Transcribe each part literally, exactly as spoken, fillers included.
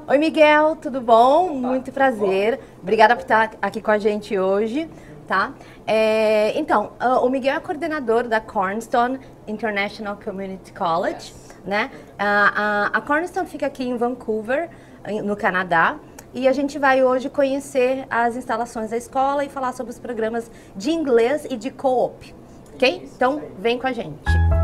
Oi, Miguel, tudo bom? Muito prazer. Obrigada por estar aqui com a gente hoje, tá? É, então, o Miguel é coordenador da Cornerstone International Community College, né? A, a, a Cornerstone fica aqui em Vancouver, no Canadá, e a gente vai hoje conhecer as instalações da escola e falar sobre os programas de inglês e de co-op, ok? Então, vem com a gente.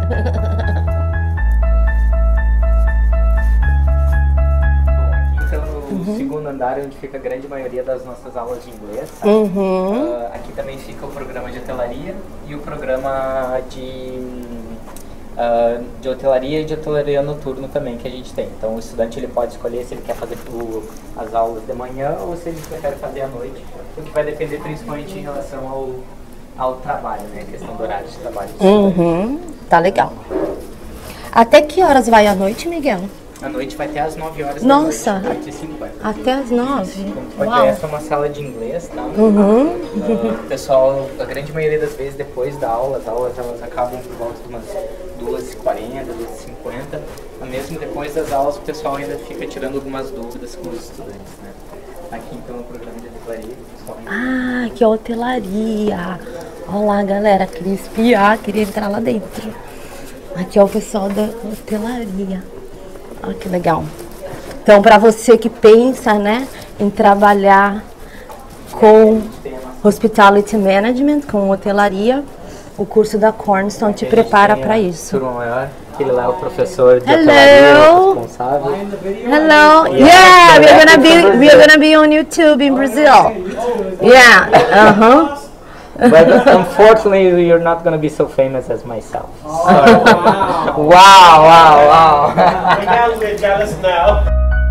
No segundo andar, onde fica a grande maioria das nossas aulas de inglês. Tá? Uhum. Uh, aqui também fica o programa de hotelaria e o programa de, uh, de hotelaria e de hotelaria noturno também que a gente tem. Então o estudante ele pode escolher se ele quer fazer o, as aulas de manhã ou se ele prefere fazer à noite, o que vai depender principalmente em relação ao, ao trabalho, né? A questão do horário de trabalho. Uhum. Tá legal. Até que horas vai à noite, Miguel? À noite vai até às nove horas Nossa, da noite. Nossa! Até às nove? Pode ver, essa é uma sala de inglês, tá? Uhum. Uh, o pessoal, a grande maioria das vezes, depois da aula, as aulas elas acabam por volta de umas duas e quarenta, duas e cinquenta. Mesmo depois das aulas, o pessoal ainda fica tirando algumas dúvidas com os estudantes, né? Aqui, então, no programa de hotelaria, o pessoal ainda... Ah, que hotelaria! Olha lá, galera, queria espiar, queria entrar lá dentro. Aqui é o pessoal da hotelaria. Olha que legal. Então, para você que pensa, né, em trabalhar com Hospitality Management, com hotelaria, o curso da Cornerstone te prepara para isso. Turma maior, aquele lá é o professor de Hello. hotelaria, responsável. Hello. Yeah, we're gonna be we're gonna be on YouTube in Brazil. Yeah. Uh-huh. But unfortunately, you're not going to be so famous as myself. Sorry. Wow, wow, wow. I can't get jealous now.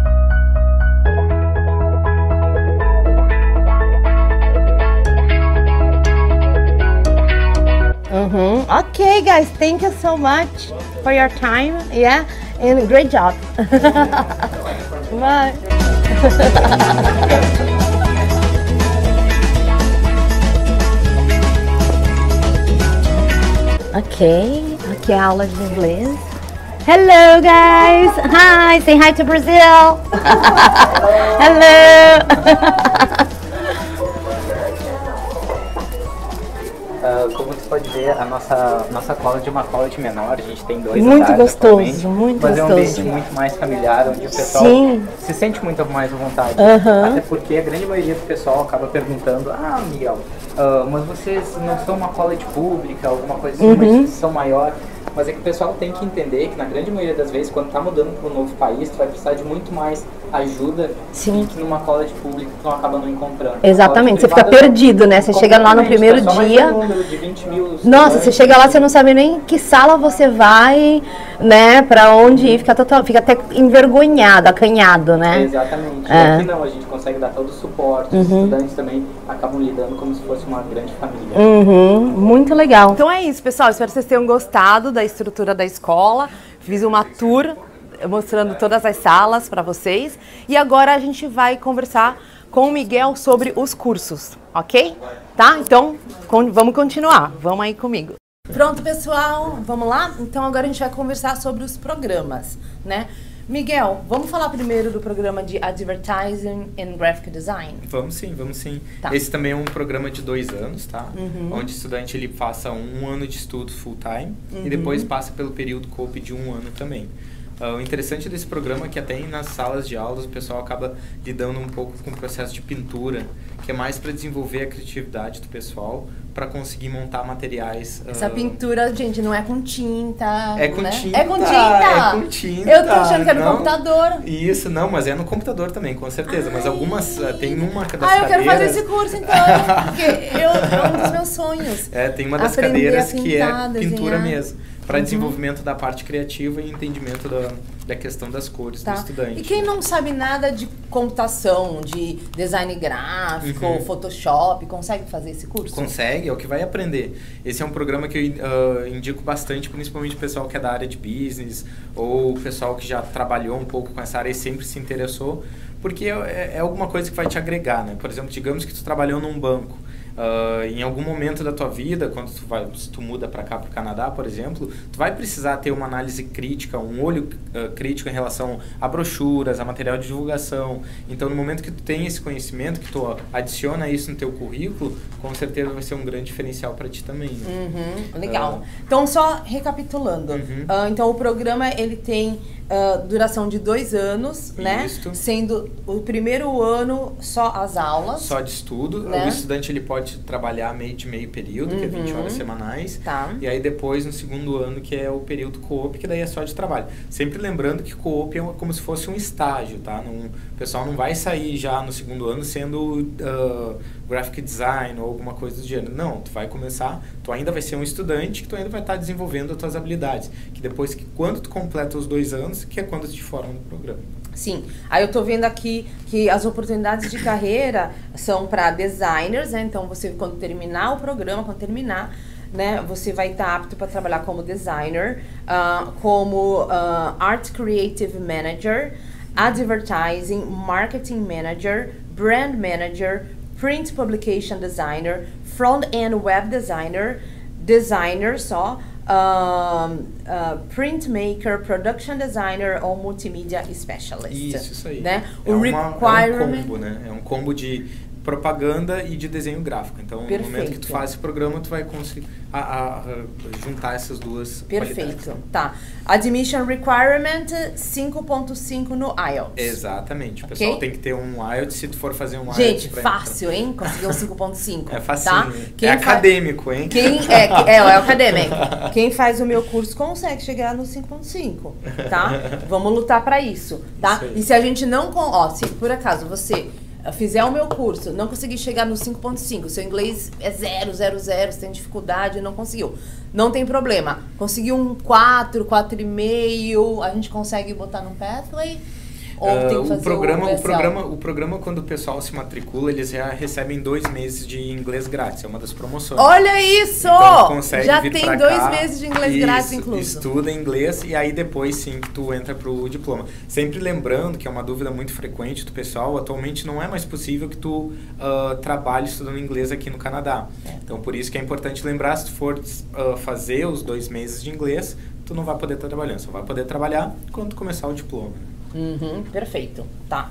Mm-hmm. Okay, guys, thank you so much for your time. Yeah, and great job. Bye. Ok, aqui é a aula de inglês. Hello, guys! Hi! Say hi to Brazil! Hello! Uh, como você pode ver, a nossa, nossa college é uma college menor, a gente tem dois muito andares gostoso, muito mas gostoso. é um ambiente muito mais familiar, onde o pessoal Sim. se sente muito mais à vontade. Uhum. Até porque a grande maioria do pessoal acaba perguntando: ah, Miguel, uh, mas vocês não são uma college pública, alguma coisa assim, uhum. uma instituição maior. Mas é que o pessoal tem que entender que na grande maioria das vezes, quando tá mudando para um novo país, tu vai precisar de muito mais ajuda. Sim. Que numa college pública tu não acaba não encontrando. Exatamente, você fica perdido, né? Você chega lá no primeiro dia. De vinte mil Nossa, você chega lá, você não sabe nem que sala você vai, né? Pra onde ir, fica, total, fica até envergonhado, acanhado, né? Exatamente. É. E aqui não, a gente consegue dar todo o suporte. Os Uhum. estudantes também acabam lidando como se fosse uma grande família. Uhum, muito legal. Então é isso, pessoal. Espero que vocês tenham gostado da estrutura da escola. Fiz uma tour mostrando todas as salas para vocês. E agora a gente vai conversar com o Miguel sobre os cursos, ok? Tá? Então, con- vamos continuar. Vamos aí comigo. Pronto, pessoal. Vamos lá? Então agora a gente vai conversar sobre os programas, né? Miguel, vamos falar primeiro do programa de Advertising and Graphic Design? Vamos sim, vamos sim. Tá. Esse também é um programa de dois anos, tá? Uhum. Onde o estudante ele passa um ano de estudo full time Uhum. e depois passa pelo período COPE de um ano também. Uh, o interessante desse programa é que até nas salas de aulas o pessoal acaba lidando um pouco com o processo de pintura, que é mais para desenvolver a criatividade do pessoal para conseguir montar materiais. Uh, Essa pintura, gente, não é com tinta. É com né? tinta. É com tinta. É com tinta. Eu tô achando que era no não. computador. Isso, não, mas é no computador também, com certeza. Mas Ai. algumas, uh, tem uma das Ah, eu quero cadeiras... fazer esse curso então, porque eu, é um dos meus sonhos. É, tem uma das Aprender cadeiras a que pintar, é pintura desenhar. mesmo, para Uhum. desenvolvimento da parte criativa e entendimento da, da questão das cores Tá. do estudante. E quem não sabe nada de computação, de design gráfico, Uhum. Photoshop, consegue fazer esse curso? Consegue, é o que vai aprender. Esse é um programa que eu uh, indico bastante, principalmente o pessoal que é da área de business ou o pessoal que já trabalhou um pouco com essa área e sempre se interessou, porque é, é alguma coisa que vai te agregar, né? Por exemplo, digamos que tu trabalhou num banco. Uh, em algum momento da tua vida, quando tu, vai, se tu muda para cá, para o Canadá, por exemplo, tu vai precisar ter uma análise crítica, um olho uh, crítico em relação a brochuras, a material de divulgação. Então, no momento que tu tem esse conhecimento, que tu adiciona isso no teu currículo, com certeza vai ser um grande diferencial para ti também. Né? Uhum, legal. Uh, então, só recapitulando. Uhum. Uh, então, o programa ele tem uh, duração de dois anos, né? Isso. Sendo o primeiro ano só as aulas. Só de estudo. Né? O estudante ele pode trabalhar meio de meio período, uhum. que é vinte horas semanais. Tá. E aí depois, no segundo ano, que é o período co-op, que daí é só de trabalho. Sempre lembrando que co-op é como se fosse um estágio, tá? Não, o pessoal não vai sair já no segundo ano sendo uh, graphic design ou alguma coisa do gênero. Não, tu vai começar, tu ainda vai ser um estudante que tu ainda vai estar desenvolvendo as tuas habilidades. Que depois, que quando tu completa os dois anos, que é quando tu te forma no programa. Sim. Aí eu tô vendo aqui que as oportunidades de carreira são para designers, né? Então você, quando terminar o programa, quando terminar, né, você vai estar apto para trabalhar como designer, uh, como uh, Art Creative Manager, Advertising, Marketing Manager, Brand Manager, Print Publication Designer, Front-End Web Designer, Designer só, Um, uh, printmaker, production designer ou multimedia specialist. Isso, isso aí. Né? É, o uma, requirement... é um combo, né? É um combo de propaganda e de desenho gráfico. Então, Perfeito. no momento que tu faz esse programa, tu vai conseguir a, a, a juntar essas duas Perfeito. qualidades. Tá. Admission requirement cinco ponto cinco no I E L T S. Exatamente. O pessoal okay. tem que ter um I E L T S se tu for fazer um I E L T S. Gente, fácil, hein? Conseguir um cinco ponto cinco. É facinho. Tá? Quem é acadêmico, hein? Quem é, é, é acadêmico. Quem faz o meu curso consegue chegar no cinco ponto cinco, tá? Vamos lutar pra isso, tá? Isso e se a gente não... Ó, se por acaso você fizer o meu curso, não conseguir chegar no cinco ponto cinco, seu inglês é zero, zero, zero, você tem dificuldade, não conseguiu. Não tem problema. Conseguiu um quatro, quatro e meio, a gente consegue botar no Pathway? Ou uh, tem que fazer o programa, o, o programa, o programa, quando o pessoal se matricula, eles já recebem dois meses de inglês grátis. É uma das promoções. Olha isso! Então, consegue já vir tem pra dois cá, meses de inglês isso, grátis incluso. Estuda inglês e aí depois sim que tu entra pro diploma. Sempre lembrando que é uma dúvida muito frequente do pessoal, atualmente não é mais possível que tu uh, trabalhe estudando inglês aqui no Canadá. É. Então por isso que é importante lembrar, se tu for uh, fazer os dois meses de inglês, tu não vai poder estar trabalhando, só vai poder trabalhar quando começar o diploma. Uhum, perfeito, tá.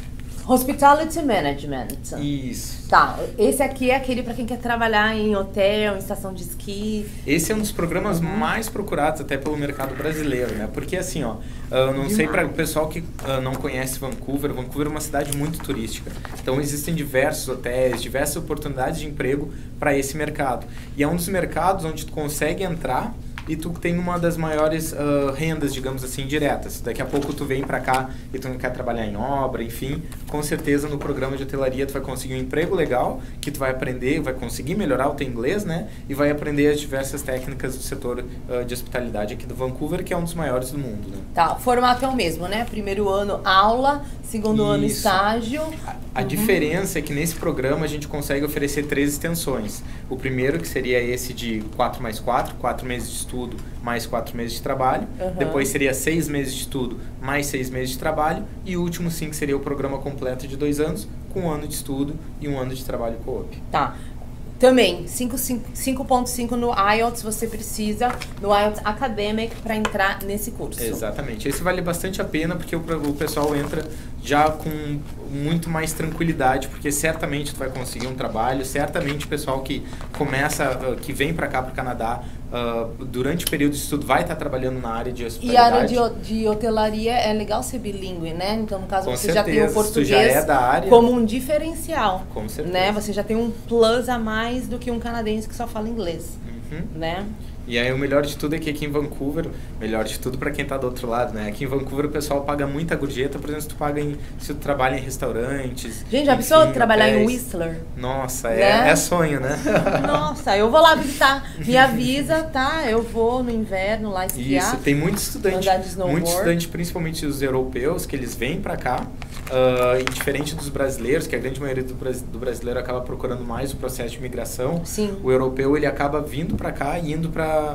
Hospitality Management. Isso. Tá, esse aqui é aquele para quem quer trabalhar em hotel, em estação de esqui. Esse é um dos programas uhum. mais procurados até pelo mercado brasileiro, né? Porque assim, ó, eu não Demais. sei para o pessoal que uh, não conhece Vancouver, Vancouver é uma cidade muito turística. Então existem diversos hotéis, diversas oportunidades de emprego para esse mercado. E é um dos mercados onde tu consegue entrar e tu tem uma das maiores uh, rendas, digamos assim, diretas. Daqui a pouco tu vem pra cá e tu não quer trabalhar em obra, enfim, com certeza no programa de hotelaria tu vai conseguir um emprego legal, que tu vai aprender, vai conseguir melhorar o teu inglês, né? E vai aprender as diversas técnicas do setor uh, de hospitalidade aqui do Vancouver, que é um dos maiores do mundo, né? Tá, o formato é o mesmo, né? Primeiro ano aula, segundo Isso. ano estágio. A, a uhum. diferença é que nesse programa a gente consegue oferecer três extensões. O primeiro, que seria esse de quatro mais quatro, quatro meses de estudo, mais quatro meses de trabalho. Uhum. Depois seria seis meses de estudo, mais seis meses de trabalho. E o último, sim, que seria o programa completo de dois anos, com um ano de estudo e um ano de trabalho co-op. Tá. Também, cinco ponto cinco no I E L T S você precisa, no I E L T S Academic, para entrar nesse curso. Exatamente. Esse vale bastante a pena, porque o, o pessoal entra já com muito mais tranquilidade, porque certamente tu vai conseguir um trabalho, certamente o pessoal que começa, uh, que vem para cá, para o Canadá, uh, durante o período de estudo, vai estar trabalhando na área de hospitalidade. E a área de, de hotelaria é legal ser bilíngue, né? Então, no caso, com você certeza, já tem o português já é da área, como um diferencial. Com certeza. Né? Você já tem um plus a mais do que um canadense que só fala inglês. Uhum. Né? E aí o melhor de tudo é que aqui em Vancouver, melhor de tudo para quem tá do outro lado, né? Aqui em Vancouver o pessoal paga muita gorjeta, por exemplo, se tu paga em, se tu trabalha em restaurantes. Gente, já pensou trabalhar em Whistler? Nossa, né? é, é sonho, né? Nossa, eu vou lá visitar. Me avisa, tá? Eu vou no inverno lá esquiar. Isso, tem muito estudante, muito estudante, principalmente os europeus, que eles vêm para cá. Uh, e diferente dos brasileiros, que a grande maioria do, do brasileiro acaba procurando mais o processo de imigração, Sim. o europeu ele acaba vindo para cá e indo para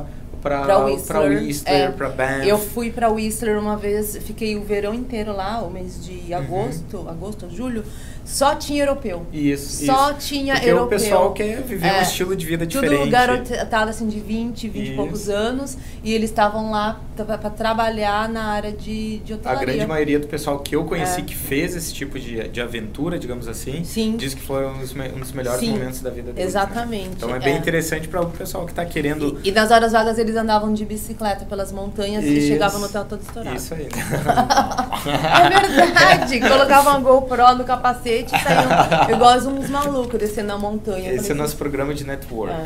para Whistler, Whistler para é, Banff. Eu fui para Whistler uma vez, fiquei o verão inteiro lá, o mês de agosto, uhum. agosto, julho, só tinha europeu. Isso, Só isso. tinha Porque europeu. o pessoal quer viver é, um estilo de vida diferente. Tudo garotada assim de vinte, vinte e poucos anos, e eles estavam lá para trabalhar na área de, de hotelaria. A grande maioria do pessoal que eu conheci é. que fez esse tipo de, de aventura, digamos assim, Sim. diz que foi um dos, um dos melhores Sim. momentos da vida deles. Exatamente. Né? Então é bem é. interessante para o pessoal que está querendo... E, e nas horas vagas eles andavam de bicicleta pelas montanhas isso. e chegavam no hotel todo estourado. Isso aí. É verdade. Colocavam a GoPro no capacete e saíam igual uns malucos descendo a montanha. Esse é o nosso programa de network. É.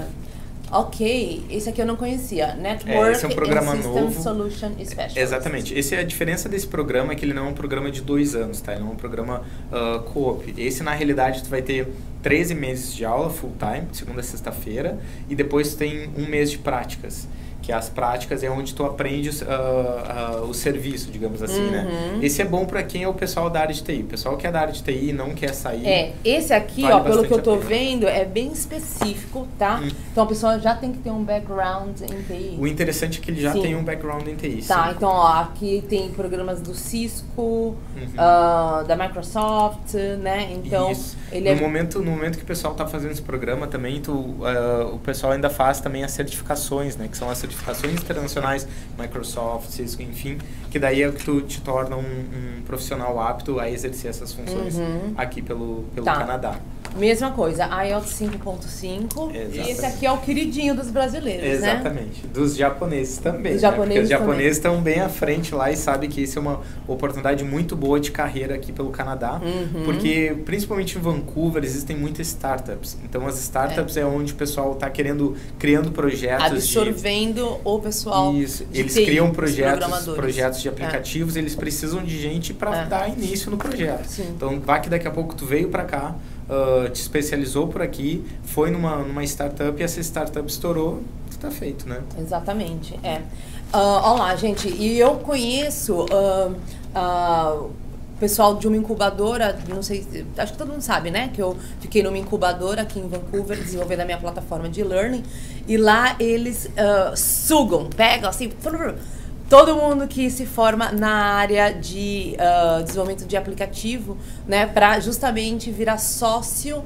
Ok, esse aqui eu não conhecia. Network é, esse é um programa and System novo. Solution Specialist. Exatamente. Esse é a diferença desse programa, é que ele não é um programa de dois anos, tá? Ele não é um programa uh, co-op. Esse, na realidade, tu vai ter treze meses de aula full time, segunda a sexta-feira, e depois tu tem um mês de práticas. Que as práticas é onde tu aprende uh, uh, o serviço, digamos assim, uhum. né? Esse é bom para quem é o pessoal da área de T I. O pessoal que é da área de T I e não quer sair... É, esse aqui, vale ó, pelo que eu tô vendo, é bem específico, tá? Hum. Então a pessoa já tem que ter um background em T I. O interessante é que ele já sim. tem um background em T I, Tá, sim. então ó, aqui tem programas do Cisco, uhum. uh, da Microsoft, né? Então, Isso. ele no é... Momento, no momento que o pessoal tá fazendo esse programa também, tu, uh, o pessoal ainda faz também as certificações, né? Que são as certificações internacionais, Microsoft, Cisco, enfim, que daí é o que tu te torna um, um profissional apto a exercer essas funções uhum. aqui pelo, pelo tá. Canadá. Mesma coisa, I E L T S cinco ponto cinco, e esse aqui é o queridinho dos brasileiros, Exatamente. né? Dos japoneses também, dos né? japoneses Porque os japoneses estão bem à frente lá e sabem que isso é uma oportunidade muito boa de carreira aqui pelo Canadá, uhum. porque principalmente em Vancouver existem muitas startups. Então as startups é, é onde o pessoal está querendo, criando projetos absorvendo de... o pessoal Isso. de Eles T I, criam projetos, projetos de aplicativos, é. eles precisam de gente para é. dar início no projeto. Sim. Então vá que daqui a pouco tu veio para cá, Uh, te especializou por aqui, foi numa, numa startup e essa startup estourou, está feito, né? Exatamente, é. Uh, olá, gente, e eu conheço uh, uh, pessoal de uma incubadora, não sei, acho que todo mundo sabe, né? Que eu fiquei numa incubadora aqui em Vancouver, desenvolvendo a minha plataforma de learning, e lá eles uh, sugam, pegam assim... Todo mundo que se forma na área de uh, desenvolvimento de aplicativo, né, para justamente virar sócio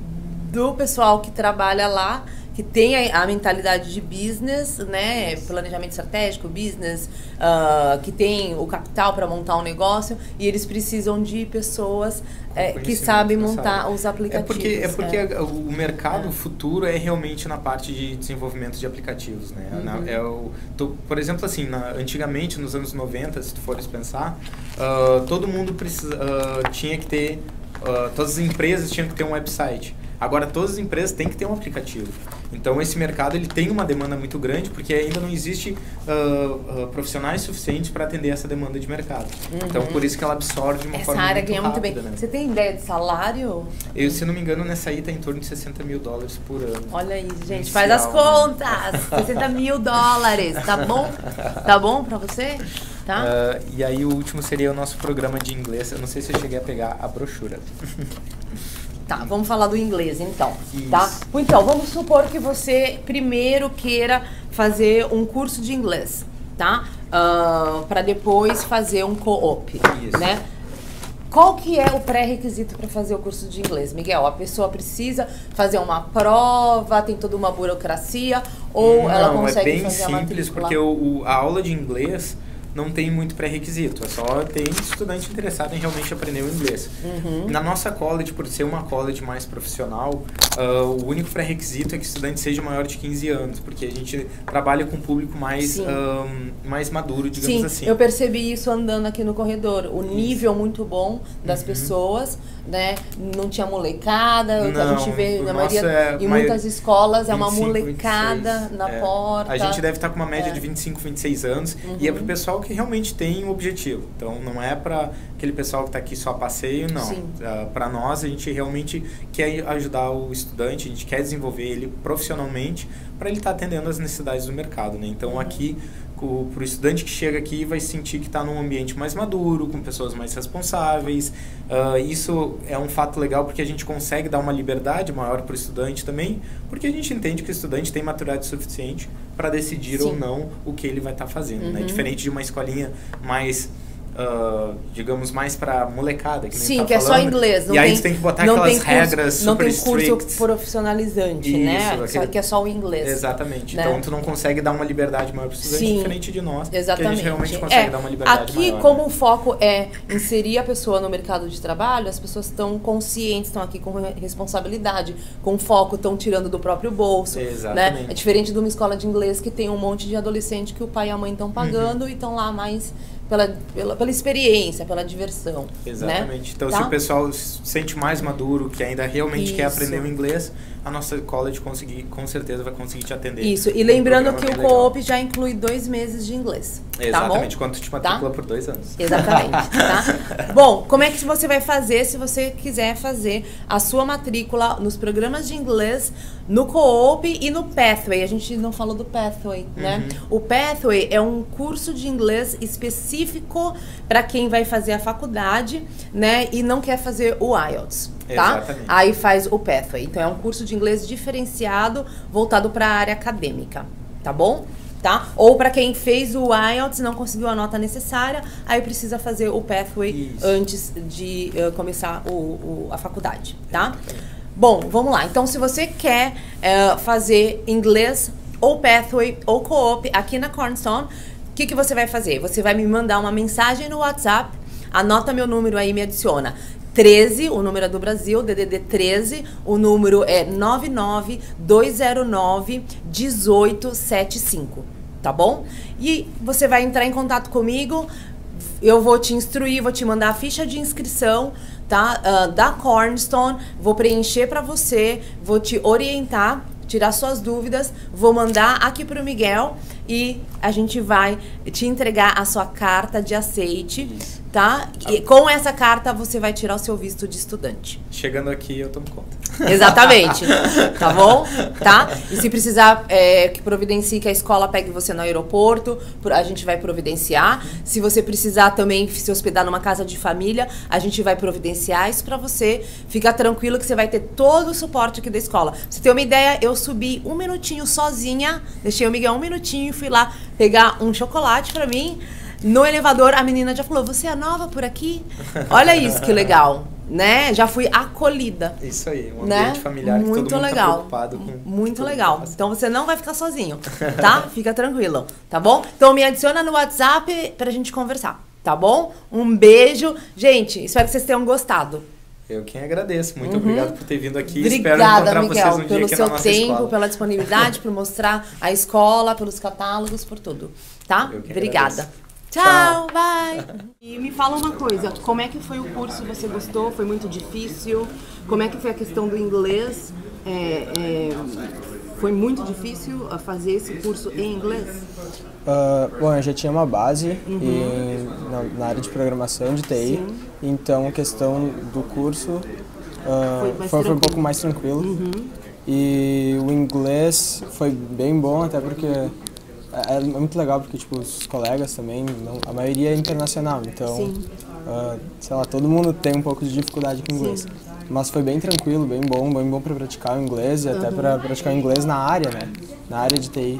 do pessoal que trabalha lá, que tem a, a mentalidade de business, né, planejamento estratégico, business, uh, que tem o capital para montar um negócio, e eles precisam de pessoas é, que sabem montar os aplicativos. É porque, é porque é. o mercado é. futuro é realmente na parte de desenvolvimento de aplicativos, né? Uhum. Na, é o, tu, por exemplo, assim, na, antigamente, nos anos noventa, se tu fores pensar, uh, todo mundo precisa, uh, tinha que ter, uh, todas as empresas tinham que ter um website. Agora, todas as empresas têm que ter um aplicativo. Então, esse mercado ele tem uma demanda muito grande, porque ainda não existe uh, uh, profissionais suficientes para atender essa demanda de mercado. Uhum. Então, por isso que ela absorve de uma essa forma área muito ganha rápida. Muito bem. Né? Você tem ideia de salário? Eu, se não me engano, nessa aí está em torno de sessenta mil dólares por ano. Olha aí, gente. Inicial, faz as contas. Né? sessenta mil dólares. Tá bom? Tá bom para você? Tá? Uh, e aí, o último seria o nosso programa de inglês. Eu não sei se eu cheguei a pegar a brochura. Tá, vamos falar do inglês então, Isso. tá? Então, vamos supor que você primeiro queira fazer um curso de inglês, tá? Uh, para depois fazer um co-op, né? Qual que é o pré-requisito para fazer o curso de inglês, Miguel? A pessoa precisa fazer uma prova, tem toda uma burocracia, ou não, ela consegue é bem fazer simples, porque o, o, a aula de inglês não tem muito pré-requisito, é só tem estudante interessado em realmente aprender o inglês. Uhum. Na nossa college, por ser uma college mais profissional, uh, o único pré-requisito é que o estudante seja maior de quinze anos, porque a gente trabalha com um público mais, um, mais maduro, digamos Sim, assim. Eu percebi isso andando aqui no corredor, o nível muito bom das uhum. pessoas, né? Não tinha molecada, não, a gente vê na maioria, é, em muitas escolas é uma molecada vinte e seis, na é. porta. A gente deve estar com uma média é. de vinte e cinco, vinte e seis anos, uhum. e é pro pessoal que realmente tem um objetivo. Então, não é para aquele pessoal que está aqui só a passeio, não. Uh, para nós, a gente realmente quer ajudar o estudante, a gente quer desenvolver ele profissionalmente para ele estar tá atendendo as necessidades do mercado, né? Então, uhum. aqui, o pro estudante que chega aqui vai sentir que está num ambiente mais maduro, com pessoas mais responsáveis. Uh, isso é um fato legal porque a gente consegue dar uma liberdade maior para o estudante também, porque a gente entende que o estudante tem maturidade suficiente para decidir Sim. ou não o que ele vai estar tá fazendo, uhum. né? Diferente de uma escolinha mais... Uh, digamos, mais pra molecada. Que Sim, tá que falando. é só inglês. Não e aí tem, você tem que botar aquelas curso, regras não super tem curso strict. profissionalizante, Isso, né? aquele... Só que é só o inglês. Exatamente. Né? Então, tu não consegue dar uma liberdade maior pro estudante, Sim, diferente de nós. exatamente. Que a gente realmente consegue é, dar uma liberdade aqui, maior. como o foco é inserir a pessoa no mercado de trabalho, as pessoas estão conscientes, estão aqui com responsabilidade, com foco, estão tirando do próprio bolso. Exatamente. Né? É diferente de uma escola de inglês que tem um monte de adolescente que o pai e a mãe estão pagando uhum. e estão lá mais... Pela, pela, pela experiência, pela diversão. Exatamente. Né? Então, tá? se o pessoal se sente mais maduro, que ainda realmente Isso. quer aprender o inglês, a nossa college conseguir, com certeza vai conseguir te atender. Isso. E lembrando um que o co-op já inclui dois meses de inglês. Exatamente. Tá quando tu te matricula tá? por dois anos. Exatamente. Tá? Bom, como é que você vai fazer se você quiser fazer a sua matrícula nos programas de inglês, no co-op e no Pathway? A gente não falou do Pathway, né? Uhum. O Pathway é um curso de inglês específico para quem vai fazer a faculdade, né? E não quer fazer o I E L T S. Tá? Exatamente. Aí faz o Pathway. Então é um curso de inglês diferenciado, voltado para a área acadêmica, tá bom? Tá? Ou para quem fez o I E L T S e não conseguiu a nota necessária, aí precisa fazer o Pathway Isso. antes de uh, começar o, o, a faculdade, tá? Bom, vamos lá. Então, se você quer uh, fazer inglês ou Pathway ou Co-op aqui na Cornerstone, o que, que você vai fazer? Você vai me mandar uma mensagem no WhatsApp, anota meu número aí e me adiciona. treze, o número é do Brasil, D D D treze, o número é nove nove dois zero nove um oito sete cinco, tá bom? E você vai entrar em contato comigo, eu vou te instruir, vou te mandar a ficha de inscrição, tá? Uh, da Cornerstone, vou preencher para você, vou te orientar, tirar suas dúvidas, vou mandar aqui pro Miguel e a gente vai te entregar a sua carta de aceite, tá? E com essa carta você vai tirar o seu visto de estudante. Chegando aqui eu tomo conta. Exatamente, tá bom? Tá? E se precisar é, que providencie que a escola pegue você no aeroporto, a gente vai providenciar. Se você precisar também se hospedar numa casa de família, a gente vai providenciar isso pra você. Fica tranquilo que você vai ter todo o suporte aqui da escola. Pra você ter uma ideia, eu subi um minutinho sozinha, deixei o Miguel um minutinho e fui lá pegar um chocolate pra mim. No elevador, a menina já falou, você é nova por aqui? Olha isso, que legal, né? Já fui acolhida. Isso aí, um ambiente né? familiar que Muito todo mundo legal. tá preocupado com. Muito legal. Então você não vai ficar sozinho, tá? Fica tranquilo, tá bom? Então me adiciona no WhatsApp pra gente conversar, tá bom? Um beijo. Gente, espero que vocês tenham gostado. Eu quem agradeço. Muito uhum. obrigado por ter vindo aqui. Obrigada, Espero encontrar Miguel, vocês um pelo dia seu aqui na nossa tempo, escola. pela disponibilidade, por mostrar a escola, pelos catálogos, por tudo, tá? Obrigada. Agradeço. Tchau, Tchau, bye! E me fala uma coisa, como é que foi o curso? Você gostou? Foi muito difícil? Como é que foi a questão do inglês? É, é, foi muito difícil fazer esse curso em inglês? Uh, bom, eu já tinha uma base uhum. em, na, na área de programação de T I, Sim. então a questão do curso uh, foi, foi, foi um pouco mais tranquilo. Uhum. E o inglês foi bem bom, até porque é muito legal, porque tipo, os colegas também, não, a maioria é internacional, então, uh, sei lá, todo mundo tem um pouco de dificuldade com o inglês. Sim. Mas foi bem tranquilo, bem bom, bem bom para praticar o inglês e uhum. até para praticar o inglês na área, né? Na área de T I.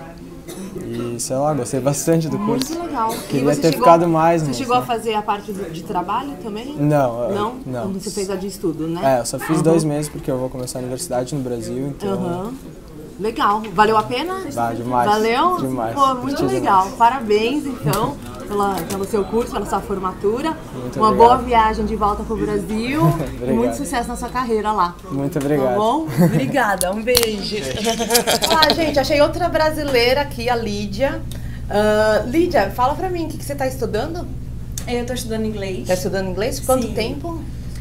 E, sei lá, gostei bastante do curso. Muito legal. Queria ter chegou, ficado mais. Você nisso, chegou né? a fazer a parte de, de trabalho também? Não. Não? Não. Você fez a de estudo, né? É, eu só fiz uhum. dois meses porque eu vou começar a universidade no Brasil, então... Uhum. Legal. Valeu a pena? Vai, demais. Valeu? Demais. Pô, muito Curti legal. demais. Parabéns, então, pela, pelo seu curso, pela sua formatura. Muito Uma obrigado. boa viagem de volta pro Brasil. E muito sucesso na sua carreira lá. Muito obrigado. Tá bom? Obrigada. Um beijo. Olá, gente. Achei outra brasileira aqui, a Lídia. Uh, Lídia, fala pra mim, o que, que você tá estudando? Eu tô estudando inglês. Tá estudando inglês? Quanto Sim. tempo?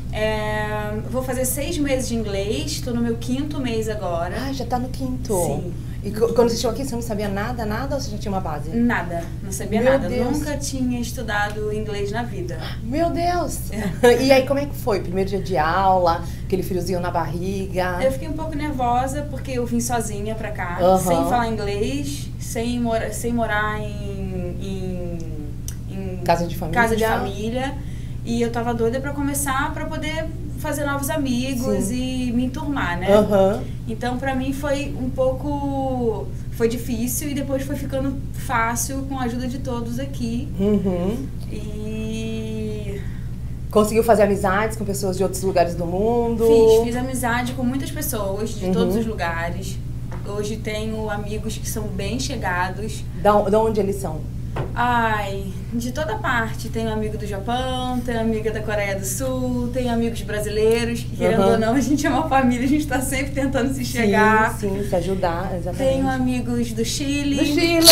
É, vou fazer seis meses de inglês, tô no meu quinto mês agora. Ah, já tá no quinto. Sim. E quando você chegou aqui, você não sabia nada, nada, ou você já tinha uma base? Nada, não sabia Meu nada. Deus. Nunca tinha estudado inglês na vida. Meu Deus! E aí, como é que foi? Primeiro dia de aula, aquele friozinho na barriga? Eu fiquei um pouco nervosa, porque eu vim sozinha pra cá, Uhum. sem falar inglês, sem, mora, sem morar em em, em casa de família. Casa de família. E eu tava doida pra começar, pra poder fazer novos amigos Sim. e me enturmar, né? Uhum. Então, pra mim foi um pouco... Foi difícil e depois foi ficando fácil com a ajuda de todos aqui. Uhum. E... Conseguiu fazer amizades com pessoas de outros lugares do mundo? Fiz, fiz amizade com muitas pessoas de uhum. todos os lugares. Hoje tenho amigos que são bem chegados. Da, de onde eles são? Ai, de toda parte. Tenho amigo do Japão, tenho amiga da Coreia do Sul, tenho amigos brasileiros, que querendo uhum. ou não, a gente é uma família, a gente tá sempre tentando se chegar. Sim, sim, se ajudar, exatamente. Tenho amigos do Chile. Do Chile!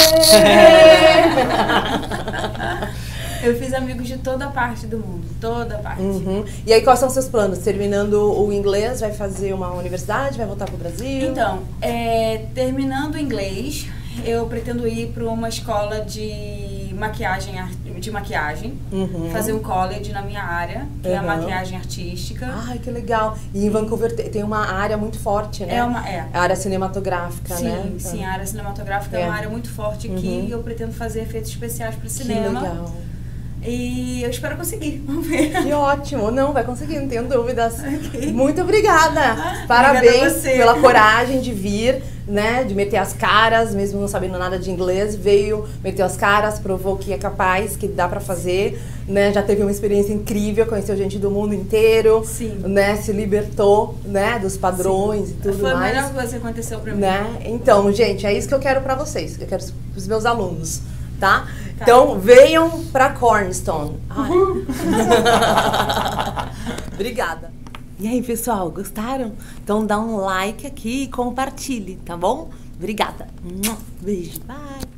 Eu fiz amigos de toda parte do mundo, toda parte. Uhum. E aí, quais são os seus planos? Terminando o inglês, vai fazer uma universidade, vai voltar pro Brasil? Então, é, terminando o inglês, eu pretendo ir para uma escola de maquiagem, de maquiagem uhum. fazer um college na minha área, que uhum. é a maquiagem artística. Ai, que legal. E em Vancouver tem uma área muito forte, né? É uma, é. A área cinematográfica, sim, né? Sim, sim, a área cinematográfica é, é uma área muito forte aqui uhum. e eu pretendo fazer efeitos especiais para cinema. Que legal. E eu espero conseguir, vamos ver. Que ótimo, não, vai conseguir, não tenho dúvidas. Okay. Muito obrigada. Ah, Parabéns obrigada a você. Pela coragem de vir, né, de meter as caras, mesmo não sabendo nada de inglês, veio, meteu as caras, provou que é capaz, que dá pra fazer, né, já teve uma experiência incrível, conheceu gente do mundo inteiro, Sim. né, se libertou, né, dos padrões Sim. e tudo Foi mais. Foi a melhor coisa que aconteceu pra mim. Né? Então, gente, é isso que eu quero pra vocês, eu quero pros meus alunos. Tá? Tá? Então, venham pra Cornerstone. Obrigada. E aí, pessoal, gostaram? Então, dá um like aqui e compartilhe, tá bom? Obrigada. Beijo. Bye.